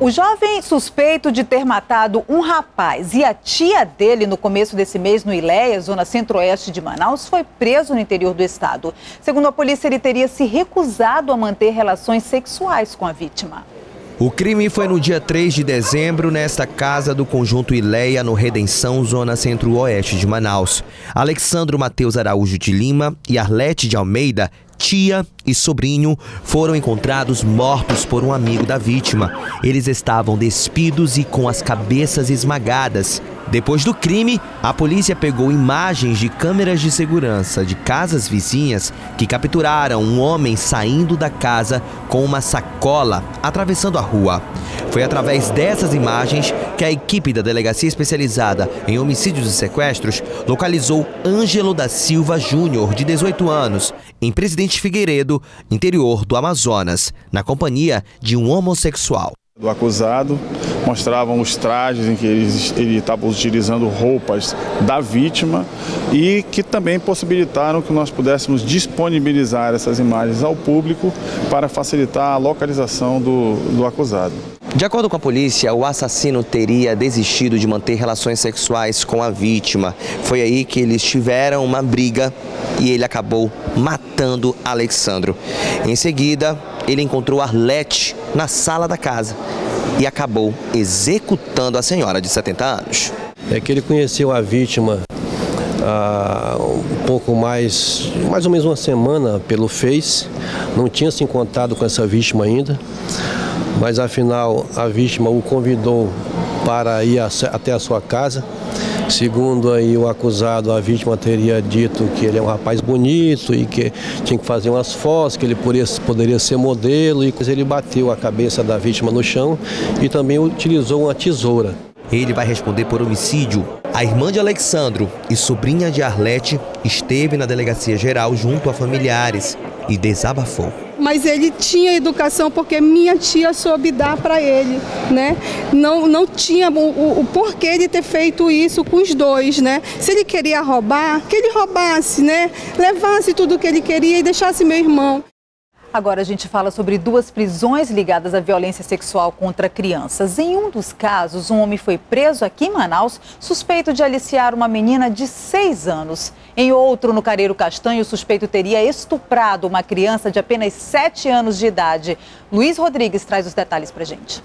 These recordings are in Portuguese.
O jovem suspeito de ter matado um rapaz e a tia dele no começo desse mês no Ileia, zona centro-oeste de Manaus, foi preso no interior do estado. Segundo a polícia, ele teria se recusado a manter relações sexuais com a vítima. O crime foi no dia 3 de dezembro, nesta casa do Conjunto Ileia, no Redenção, zona centro-oeste de Manaus. Alexandro Mateus Araújo de Lima e Arlete de Almeida, tia e sobrinho, foram encontrados mortos por um amigo da vítima. Eles estavam despidos e com as cabeças esmagadas. Depois do crime, a polícia pegou imagens de câmeras de segurança de casas vizinhas que capturaram um homem saindo da casa com uma sacola, atravessando a rua. Foi através dessas imagens que a equipe da Delegacia Especializada em Homicídios e Sequestros localizou Ângelo da Silva Júnior, de 18 anos, em Presidente Figueiredo, interior do Amazonas, na companhia de um homossexual. Do acusado, mostravam os trajes em que ele estava utilizando roupas da vítima e que também possibilitaram que nós pudéssemos disponibilizar essas imagens ao público para facilitar a localização do acusado. De acordo com a polícia, o assassino teria desistido de manter relações sexuais com a vítima. Foi aí que eles tiveram uma briga e ele acabou matando Alexandro. Em seguida, ele encontrou Arlete na sala da casa e acabou executando a senhora de 70 anos. É que ele conheceu a vítima há um pouco mais ou menos uma semana pelo Face. Não tinha se encontrado com essa vítima ainda, mas afinal a vítima o convidou para ir até a sua casa. Segundo aí o acusado, a vítima teria dito que ele é um rapaz bonito e que tinha que fazer umas fotos, que ele poderia ser modelo, e ele bateu a cabeça da vítima no chão e também utilizou uma tesoura. Ele vai responder por homicídio. A irmã de Alexandro e sobrinha de Arlete esteve na Delegacia Geral junto a familiares e desabafou. Mas ele tinha educação porque minha tia soube dar para ele, né? Não tinha o porquê de ter feito isso com os dois, né? Se ele queria roubar, que ele roubasse, né? Levasse tudo o que ele queria e deixasse meu irmão. Agora a gente fala sobre duas prisões ligadas à violência sexual contra crianças. Em um dos casos, um homem foi preso aqui em Manaus, suspeito de aliciar uma menina de 6 anos. Em outro, no Careiro Castanho, o suspeito teria estuprado uma criança de apenas 7 anos de idade. Luiz Rodrigues traz os detalhes pra gente.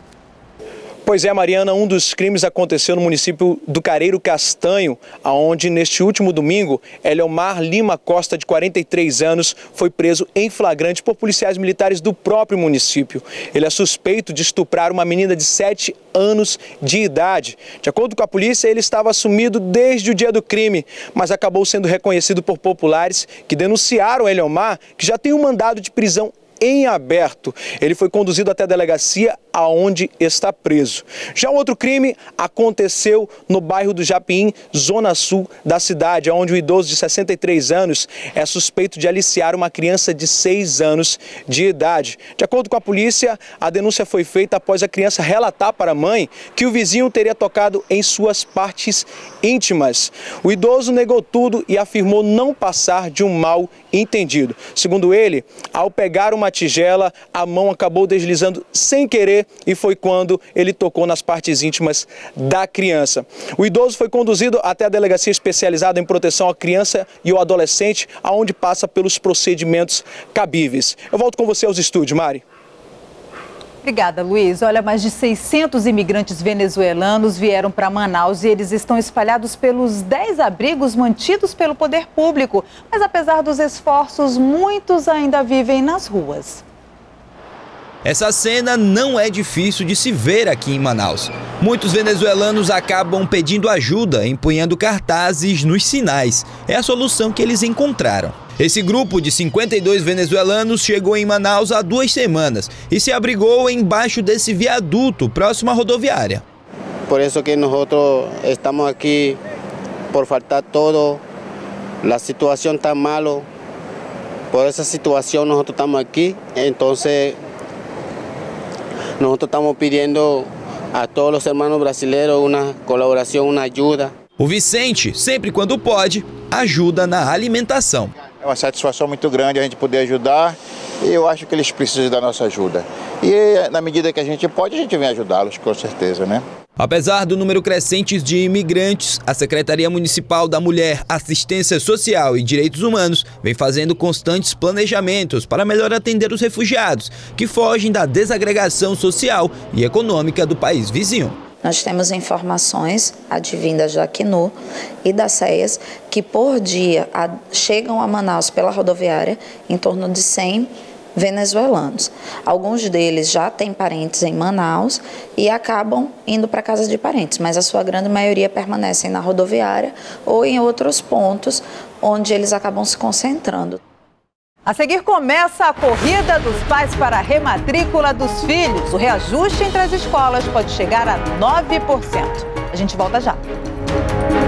Pois é, Mariana, um dos crimes aconteceu no município do Careiro Castanho, onde neste último domingo, Eliomar Lima Costa, de 43 anos, foi preso em flagrante por policiais militares do próprio município. Ele é suspeito de estuprar uma menina de 7 anos de idade. De acordo com a polícia, ele estava sumido desde o dia do crime, mas acabou sendo reconhecido por populares que denunciaram Eliomar, que já tem um mandado de prisão em aberto. Ele foi conduzido até a delegacia aonde está preso. Já o outro crime aconteceu no bairro do Japim, zona sul da cidade, onde o idoso de 63 anos é suspeito de aliciar uma criança de 6 anos de idade. De acordo com a polícia, a denúncia foi feita após a criança relatar para a mãe que o vizinho teria tocado em suas partes íntimas. O idoso negou tudo e afirmou não passar de um mal entendido. Segundo ele, ao pegar uma tigela, a mão acabou deslizando sem querer e foi quando ele tocou nas partes íntimas da criança. O idoso foi conduzido até a delegacia especializada em proteção à criança e ao adolescente, aonde passa pelos procedimentos cabíveis. Eu volto com você aos estúdios, Mari. Obrigada, Luiz. Olha, mais de 600 imigrantes venezuelanos vieram para Manaus e eles estão espalhados pelos 10 abrigos mantidos pelo poder público. Mas apesar dos esforços, muitos ainda vivem nas ruas. Essa cena não é difícil de se ver aqui em Manaus. Muitos venezuelanos acabam pedindo ajuda, empunhando cartazes nos sinais. É a solução que eles encontraram. Esse grupo de 52 venezuelanos chegou em Manaus há 2 semanas e se abrigou embaixo desse viaduto, próximo à rodoviária. Por isso que nós estamos aqui, por faltar todo, a situação está mal, por essa situação nós estamos aqui, então nós estamos pedindo a todos os irmãos brasileiros uma colaboração, uma ajuda. O Vicente, sempre quando pode, ajuda na alimentação. É uma satisfação muito grande a gente poder ajudar e eu acho que eles precisam da nossa ajuda. E na medida que a gente pode, a gente vem ajudá-los, com certeza, né? Apesar do número crescente de imigrantes, a Secretaria Municipal da Mulher, Assistência Social e Direitos Humanos vem fazendo constantes planejamentos para melhor atender os refugiados que fogem da desagregação social e econômica do país vizinho. Nós temos informações advindas da Acnur e da SEAS que por dia chegam a Manaus pela rodoviária em torno de 100 venezuelanos. Alguns deles já têm parentes em Manaus e acabam indo para casa de parentes, mas a sua grande maioria permanecem na rodoviária ou em outros pontos onde eles acabam se concentrando. A seguir começa a corrida dos pais para a rematrícula dos filhos. O reajuste entre as escolas pode chegar a 9%. A gente volta já.